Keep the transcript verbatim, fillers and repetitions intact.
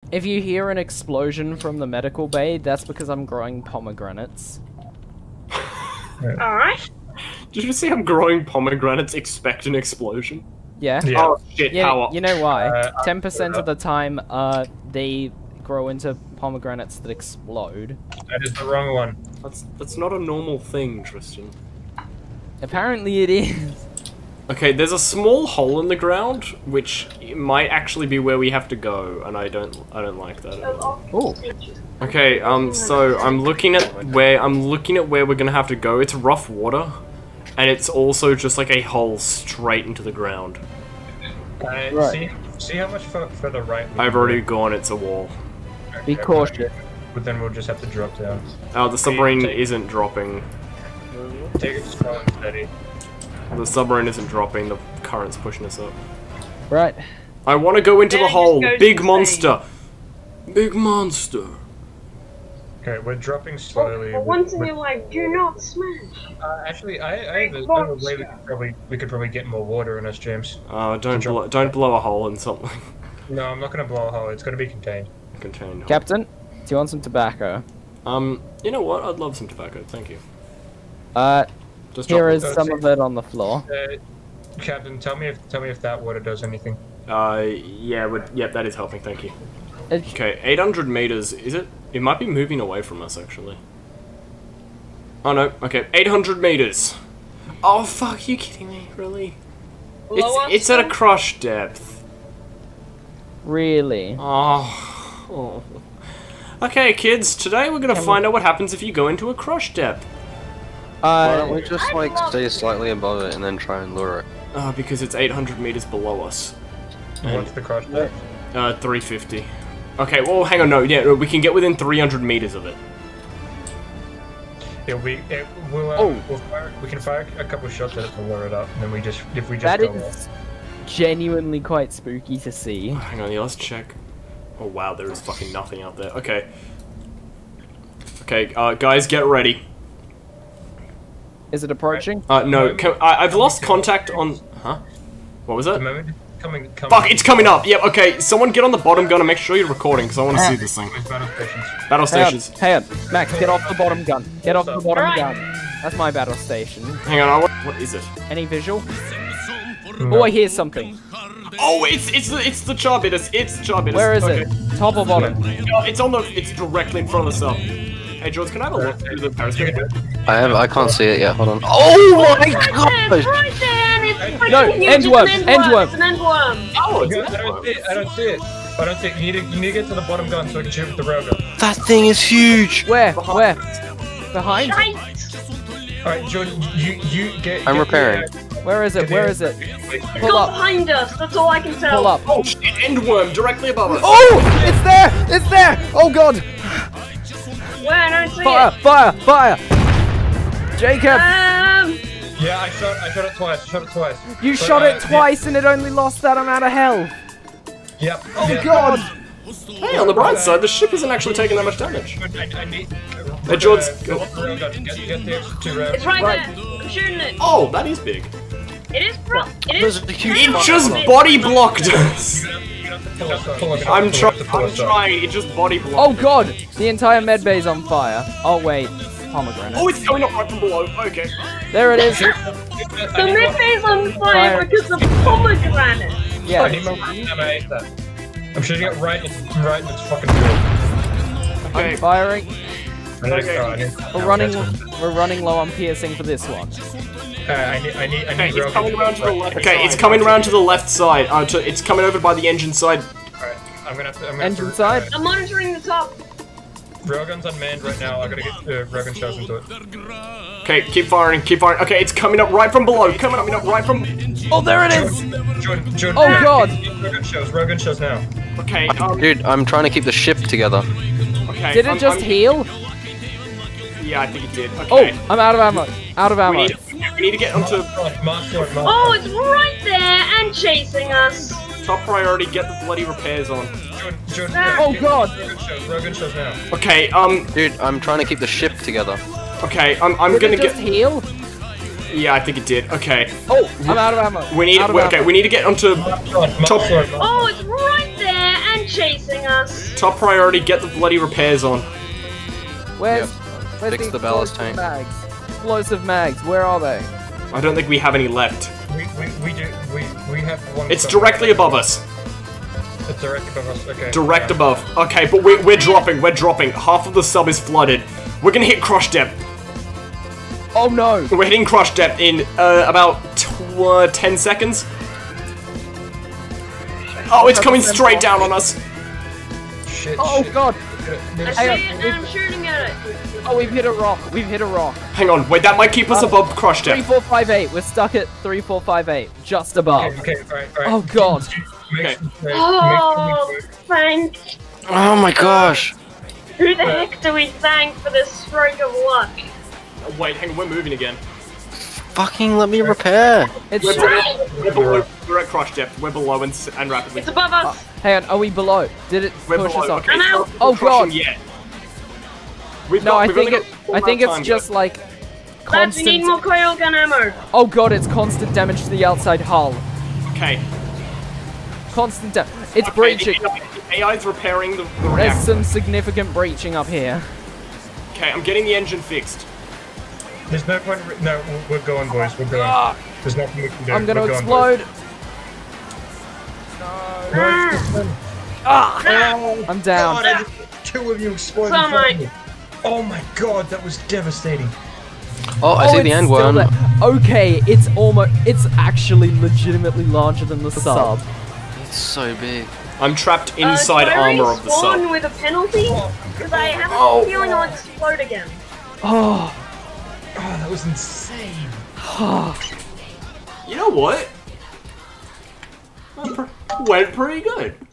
If you hear an explosion from the medical bay, that's because I'm growing pomegranates. Alright. Did you see I'm growing pomegranates expect an explosion? Yeah. Yeah. Oh shit, Yeah, power. you know why? Uh, Ten percent of the time, uh, they grow into pomegranates that explode. That is the wrong one. That's, that's not a normal thing, Tristan. Apparently it is. Okay, there's a small hole in the ground, which might actually be where we have to go, and I don't, I don't like that at all. Ooh. Okay, um, so I'm looking at where I'm looking at where we're gonna have to go. It's rough water, and it's also just like a hole straight into the ground. Uh, Right. See, see how much for, for the right. we I've can already do? gone. It's a wall. Be Okay, cautious. But then we'll just have to drop down. Oh, the submarine Take- isn't dropping. Take it slow and steady. The submarine isn't dropping. The current's pushing us up. Right. I want to go into Then the it hole. just goes Big insane. monster. Big monster. Okay, we're dropping slowly. For with- once in with- your life, do not smash. Uh, actually, I, I have a, I have a way we could probably we could probably get more water in us, James. Uh, don't Drop- blow, don't blow a hole in something. No, I'm not gonna blow a hole. It's gonna be contained. Contained. hole. Captain, do you want some tobacco? Um, you know what? I'd love some tobacco. Thank you. Uh, Just here drop is Uh, some see- of it on the floor. Uh, Captain, tell me if tell me if that water does anything. it. Uh, yeah, would, yep, that is helping. Thank you. It, Okay, eight hundred meters. Is it? It might be moving away from us, actually. Oh no. Okay, eight hundred meters. Oh fuck! You kidding me? Really? Blow us It's it's at a some? crush depth. really? Oh. oh. Okay, kids. Today we're gonna Can we- find out what happens if you go into a crush depth. Why Uh, don't we just like stay slightly above it and then try and lure it? Uh, because it's eight hundred meters below us. What's the crush depth? Uh, three fifty. Okay, well, hang on, no, yeah, no, we can get within three hundred meters of it. Yeah, we it, we'll, uh, Oh. we'll fire, we can fire a couple shots at it to lure it up, and then we just if we just that go is genuinely quite spooky to see. Hang on, yeah, let's check. Oh, wow, there is fucking nothing out there. Okay. Okay, uh, guys, get ready. Is it approaching? Uh, no, can, I, I've lost contact on... Huh? What was the that? moment coming coming. Fuck, it's coming up! Yep, okay, someone get on the bottom gun and make sure you're recording, because I want to see this thing. Battle stations. Battle Hang on, stations. hang on. Max, get off the bottom gun. Get off the bottom Alright. gun. That's my battle station. Hang on, I, what, what is it? Any visual? No. Oh, I hear something. Oh, it's it's the it's the charbitters. It's the charbitters. Where is okay. it? Top or bottom? No, it's on the. It's directly in front of the cell. Hey, George, can I have a look through the periscope? I have. I can't see it yet. Hold on. Oh my It's right there, god! it's right there, and it's like No, huge, endworm, it's an endworm. It's an endworm. Oh, it's I don't see it. I don't see it. I don't see it. You need to you need to get to the bottom gun so I can shoot with the railgun. That thing is huge. Where? Where? Behind? Shite. All right, Jordan, you you get. I'm get repairing. The, Where is it? Where is it? Pull Go up. behind us. That's all I can tell. Pull up. Oh, shit, endworm directly above us. Oh! It's there! It's there! Oh god! Where? I don't see Fire! it. Fire! Fire! Jacob! Um. yeah, I shot I shot it twice. Shot it twice. You But, shot uh, it twice and it only lost that amount of health! Yeah. Yep. Oh yep. god! Hey, on the bright side, the ship isn't actually taking that much damage. I, I need. Hey, George, uh, go. go up the railgun. Get, get the extra two rails. It's right, Right. there. I'm shooting it. Oh, that is big. It is bro. It There's is. a huge It fucking just one. body blocked us. Pull us up, pull us up, I'm pull us trying. up, pull I'm us up. trying. It just body blocked. Oh god! The entire med bay's on fire. Oh wait. Pomegranate. Oh, it's coming up right from below. Okay. There it is! The mid phase on fire Fire. because of pomegranate. I Yeah. need more ammo. I ate that. I'm shooting it right in, right in its fucking field. Okay. I'm firing. I need, Okay. uh, I need, We're no, running that's fine. we're running low on piercing for this one. Uh, I need, I need, I Okay, need it's railgun coming around to the right. left. Okay, it's coming around to the left side. Uh, to, it's coming over by the engine side. Alright, I'm gonna have to, I'm gonna Engine have to, side? Uh, I'm monitoring the top. railgun's unmanned right now. I gotta get uh, railgun shells into it. Okay, keep firing, keep firing. Okay, it's coming up right from below. Coming up, up right from. Oh there it is! Jordan, Jordan, Oh, uh, God. get Railgun shells, railgun shells now. Okay. Um, Dude, I'm trying to keep the ship together. okay. Did it I'm- just I'm- heal? Yeah, I think it did. Oh, Okay. I'm out of ammo. Out of we ammo. need, we need to get onto Mark one, mark Oh, one. it's right there and chasing us. top priority. Get the bloody repairs on. Jordan, Jordan, Ah. uh, Oh, get God. Railgun shells, railgun shells now. Okay. Um. Dude, I'm trying to keep the ship together. Okay. I'm. I'm Did gonna it just get. heal? Yeah, I think it did. Okay. Oh, I'm out of ammo. We need. Out of we- okay. ammo. We need to get onto. Mark one, mark Top- one, mark Oh, it's right there and chasing us. Top priority, get the bloody repairs on. Where's, where's Fix the, the ballast explosive tank. mags? Explosive mags, where are they? I don't think we have any left. We, we, we do, we, we have one. It's somewhere. directly above us. It's directly above us, okay. Direct Yeah. above. Okay, but we're, we're dropping, we're dropping. Half of the sub is flooded. We're gonna hit crush depth. Oh no! We're hitting crush depth in uh, about tw uh, ten seconds. Oh, it's coming straight down on us. Shit, Oh shit. god! I There's- see Hang it on, and I'm shooting at it. Oh, we've hit a rock. We've hit a rock. Hang on, wait, that might keep us Uh, above crush Three, depth. four, five, eight. We're stuck at three, four, five, eight. Just above. Okay, okay, alright, alright. Oh god. Make Okay. sure- make Oh, sure we- thank. Oh my gosh. Who the heck do we thank for this stroke of luck? Oh, wait, hang on, we're moving again. Fucking let me repair. It's. We're, below, we're, below, we're at crush depth. We're below and, s- and rapidly. It's above us. Hang on, are we below? Did it We're push below. us off? Okay, I'm it's out. not Oh, crushing God. Yet. We've No, got, I we've think only it. got I think four it's time, just guys. like Lads, we need constant. more coil gun ammo. Oh god, it's constant damage to the outside hull. Okay. Constant damage. It's Okay, breaching. The A I is repairing the, the There's reactor. some significant breaching up here. Okay, I'm getting the engine fixed. There's no point. Re no, we're going, boys. We're going. Ah, There's nothing we can do. I'm gonna We're going, boys. explode. Ah, I'm down. God, I just, two of you exploded. So in front am of me. Oh my god, that was devastating. Oh, I Oh, see it's the end still one. there. Okay, it's almost. It's actually legitimately larger than the sub. It's so big. I'm trapped uh, inside can I armor of the respawn sub. with a penalty? Because I have a Oh. feeling I'll explode again. Oh. Oh, that was insane. You know what? That pr- went pretty good.